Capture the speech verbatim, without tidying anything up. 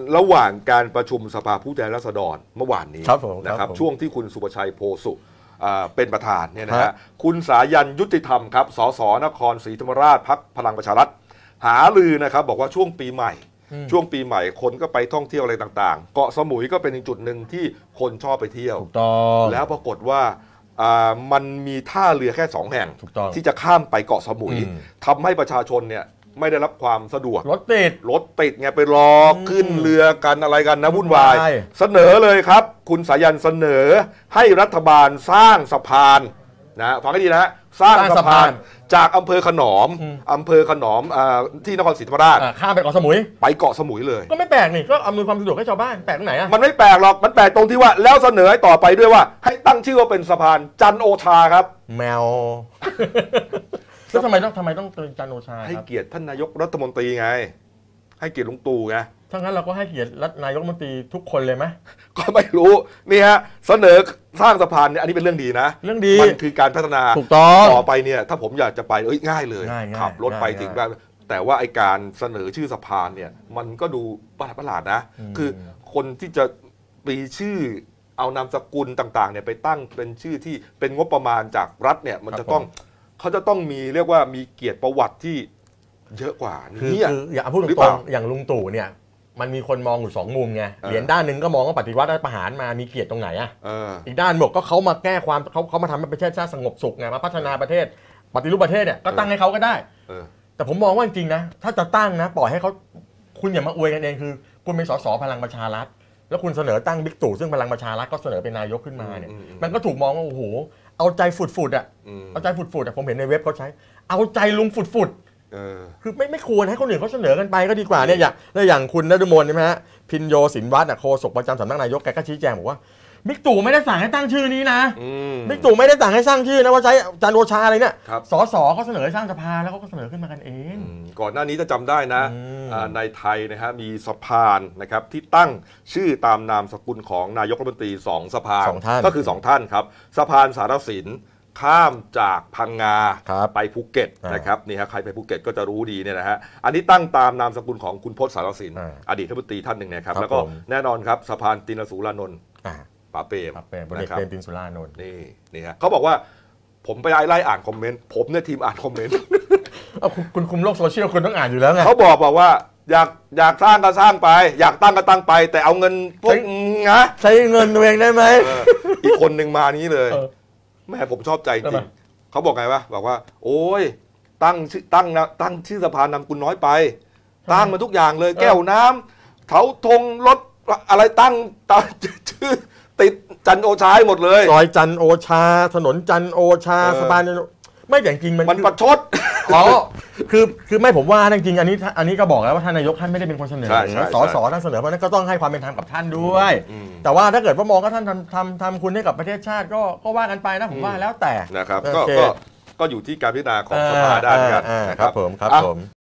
ระหว่างการประชุมสภาผู้แทนราษฎรเมื่อวานนี้นะครับช่วงที่คุณสุประชัยโพสุเป็นประธานเนี่ยนะฮะคุณสายันยุติธรรมครับสสนครศรีธรรมราชพรรคพลังประชารัฐหาลือนะครับบอกว่าช่วงปีใหม่ช่วงปีใหม่คนก็ไปท่องเที่ยวอะไรต่างๆเกาะสมุยก็เป็นอีกจุดหนึ่งที่คนชอบไปเที่ยวแล้วปรากฏว่ามันมีท่าเรือแค่สองแห่งที่จะข้ามไปเกาะสมุยทำให้ประชาชนเนี่ยไม่ได้รับความสะดวกรถติดรถติดไงไปรอขึ้นเรือกันอะไรกันนะวุ่นวายเสนอเลยครับคุณสายันเสนอให้รัฐบาลสร้างสะพานนะฟังให้ดีนะสร้างสะพานจากอำเภอขนอมอำเภอขนอมที่นครศรีธรรมราชข้ามไปเกาะสมุยไปเกาะสมุยเลยก็ไม่แปลกนี่ก็อำนวยความสะดวกให้ชาวบ้านแปลกตรงไหนอ่ะมันไม่แปลกหรอกมันแปลกตรงที่ว่าแล้วเสนอให้ต่อไปด้วยว่าให้ตั้งชื่อว่าเป็นสะพานจันโอชาครับแมวแล้วทำไมต้องทำไมต้องเป็นจันโอชาให้เกียรติท่านนายกรัฐมนตรีไงให้เกียรติลุงตู่ไงถ้างั้นเราก็ให้เกียรตินายกรัฐมนตรีทุกคนเลยไหมก็ไม่รู้นี่ฮะเสนอสร้างสะพานเนี่ยอันนี้เป็นเรื่องดีนะเรื่องดีมันคือการพัฒนาถูกต้องต่อไปเนี่ยถ้าผมอยากจะไปเอ้ยง่ายเลยขับรถไปถึงได้แต่ว่าไอการเสนอชื่อสะพานเนี่ยมันก็ดูประหลาดประหลาดนะคือคนที่จะปีชื่อเอานามสกุลต่างๆเนี่ยไปตั้งเป็นชื่อที่เป็นงบประมาณจากรัฐเนี่ยมันจะต้องเขาจะต้องมีเรียกว่ามีเกียรติประวัติที่เยอะกว่านี้คืออย่าพูดตรงๆอย่างลุงตู่เนี่ยมันมีคนมองอยู่สองมุมไงเหรียญด้านหนึ่งก็มองว่าปฏิวัติรัฐประหารมามีเกียรติตรงไหนอ่ะอีกด้านบอกก็เขามาแก้ความเขาเขามาทำให้ประเทศชาติสงบสุขไงมาพัฒนาประเทศปฏิรูปประเทศเนี่ยก็ตั้งให้เขาก็ได้แต่ผมมองว่าจริงๆนะถ้าจะตั้งนะปล่อยให้เขาคุณอย่ามาอวยกันเองคือคุณเป็นสสพลังประชารัฐแล้วคุณเสนอตั้งบิ๊กตู่ซึ่งพลังประชารัฐก็เสนอเป็นนายกขึ้นมาเนี่ยมันก็ถูกมองว่าโอ้โหเอาใจฝุดๆอ่ะเอาใจฝุดๆอ่ะผมเห็นในเว็บเขาใช้เอาใจลุงฝุดๆคือไม่ไม่ควรให้คนอื่นเขาเสนอกันไปก็ดีกว่าเนี่ยอย่างอย่างคุณนฤมลใช่ไหมฮะพินโยสินวัฒน์โฆษกประจำสำนักนายกแกก็ชี้แจงบอกว่าบิ๊กตู่ไม่ได้สั่งให้ตั้งชื่อนี้นะบิ๊กตู่ไม่ได้สั่งให้สร้างชื่อนะว่าใช้จันโอชาอะไรเนี่ยสสเขาเสนอให้สร้างสภาแล้วเขาก็เสนอขึ้นมากันเองก่อนหน้านี้ถ้าจำได้นะในไทยนะฮะมีสะพานนะครับที่ตั้งชื่อตามนามสกุลของนายกรัฐมนตรีสองสะพานก็คือสองท่านครับสะพานสารสินข้ามจากพังงาไปภูเก็ตนะครับนี่ฮะใครไปภูเก็ตก็จะรู้ดีเนี่ยนะฮะอันนี้ตั้งตามนามสกุลของคุณพจน์สารสินอดีตรัฐมนตรีท่านหนึ่งนะครับแล้วก็แน่นอนครับสะพานตินสุรานนท์ป๋าเปรมนะครับเป็นตินสุรานนท์นี่นี่ฮะเขาบอกว่าผมไปไล่อ่านคอมเมนต์ผมเนี่ยทีมอ่านคอมเมนต์คุณคุมโลกโซเชียลคุณต้องอ่านอยู่แล้วไงเขาบอกบอกว่าอยากอยากสร้างก็สร้างไปอยากตั้งก็ตั้งไปแต่เอาเงินพวกนะใช้เงินตัวเองได้ไหมอีกคนหนึ่งมานี้เลยแม่ผมชอบใจจริงเขาบอกไงวะบอกว่าโอ้ยตั้งชื่อตั้งนะตั้งชื่อสะพานนามกุลน้อยไปตั้งมาทุกอย่างเลยแก้วน้ำเถาธงรถอะไรตั้งตั้งชื่อติดจันโอชาหมดเลยซอยจันโอชาถนนจันโอชาสะพานไม่แต่จริงมันมันประชดอ๋อคือคือไม่ผมว่าจริงอันนี้อันนี้ก็บอกแล้วว่าท่านนายกท่านไม่ได้เป็นคนเสนอสสท่านเสนอเพราะนั้นก็ต้องให้ความเป็นธรรมกับท่านด้วยแต่ว่าถ้าเกิดว่ามองว่าท่านทำทำทำคุณให้กับประเทศชาติก็ก็ว่ากันไปนะผมว่าแล้วแต่นะครับก็ก็อยู่ที่การพิจารณาของสภาได้กันครับผมครับผม